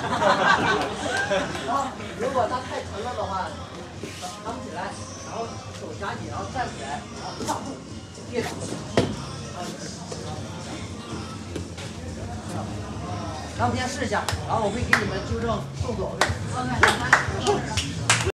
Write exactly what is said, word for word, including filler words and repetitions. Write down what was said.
然后如果它太沉了的话，扛不起来，然后手夹紧，然后站起来，然后上步跌倒。然后我们先试一下，然后我会给你们纠正动作。